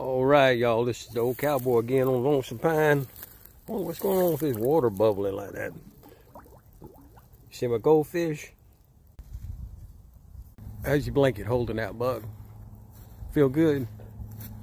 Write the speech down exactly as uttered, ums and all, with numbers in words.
All right, y'all, this is the old cowboy again on Lonesome Pine. Oh, what's going on with this water bubbling like that? See my goldfish? How's your blanket holding out, bug? Feel good?